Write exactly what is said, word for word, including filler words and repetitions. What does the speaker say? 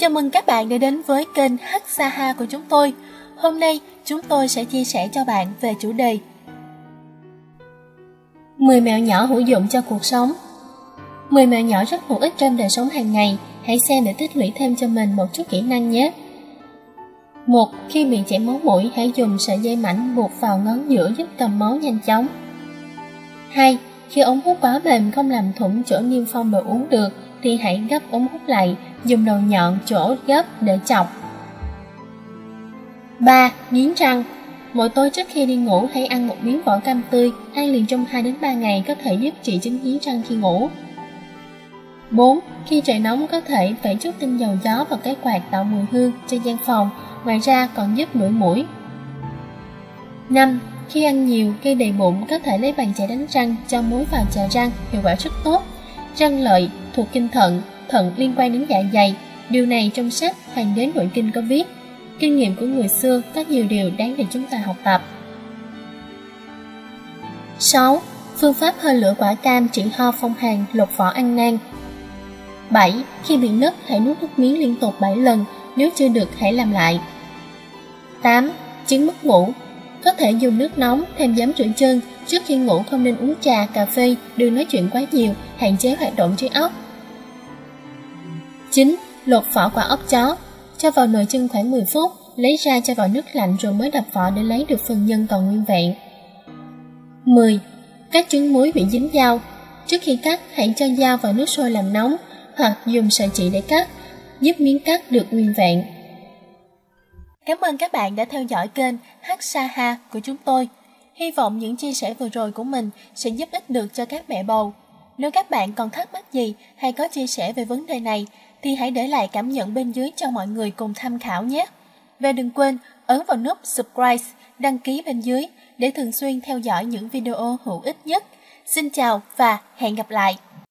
Chào mừng các bạn đã đến với kênh Hacksaha của chúng tôi. Hôm nay chúng tôi sẽ chia sẻ cho bạn về chủ đề mười mẹo nhỏ hữu dụng cho cuộc sống. mười mẹo nhỏ rất hữu ích trong đời sống hàng ngày, hãy xem để tích lũy thêm cho mình một chút kỹ năng nhé. một. Khi bị chảy máu mũi, hãy dùng sợi dây mảnh buộc vào ngón giữa giúp cầm máu nhanh chóng. hai. Khi ống hút quá mềm không làm thủng chỗ niêm phong đồ uống được thì hãy gấp ống hút lại, dùng đầu nhọn chỗ gấp để chọc. ba. Nghiến răng. Mỗi tối trước khi đi ngủ hãy ăn một miếng vỏ cam tươi, ăn liền trong hai đến ba ngày có thể giúp trị chứng nghiến răng khi ngủ. bốn. Khi trời nóng có thể vẩy chút tinh dầu gió vào cái quạt tạo mùi hương cho gian phòng, ngoài ra còn giúp đuổi muỗi. năm. Khi ăn nhiều, gây đầy bụng có thể lấy bàn chải đánh răng cho muối vào chà răng, hiệu quả rất tốt. Răng lợi thuộc kinh thận, thận liên quan đến dạ dày. Điều này trong sách Hoàng đế nội kinh có viết. Kinh nghiệm của người xưa có nhiều điều đáng để chúng ta học tập. sáu. Phương pháp hơi lửa quả cam trị ho phong hàn, lột vỏ ăn nang. bảy. Khi bị nứt hãy nuốt nước miếng liên tục bảy lần, nếu chưa được hãy làm lại. tám. Chứng mất ngủ. Có thể dùng nước nóng thêm giấm rửa chân. Trước khi ngủ không nên uống trà, cà phê, đừng nói chuyện quá nhiều, hạn chế hoạt động trí óc. chín. Lột vỏ quả ốc chó. Cho vào nồi chân khoảng mười phút, lấy ra cho vào nước lạnh rồi mới đập vỏ để lấy được phần nhân còn nguyên vẹn. mười. Cắt trứng muối bị dính dao. Trước khi cắt, hãy cho dao vào nước sôi làm nóng, hoặc dùng sợi chỉ để cắt, giúp miếng cắt được nguyên vẹn. Cảm ơn các bạn đã theo dõi kênh Hacksaha của chúng tôi. Hy vọng những chia sẻ vừa rồi của mình sẽ giúp ích được cho các mẹ bầu. Nếu các bạn còn thắc mắc gì hay có chia sẻ về vấn đề này, thì hãy để lại cảm nhận bên dưới cho mọi người cùng tham khảo nhé. Và đừng quên ấn vào nút subscribe, đăng ký bên dưới để thường xuyên theo dõi những video hữu ích nhất. Xin chào và hẹn gặp lại!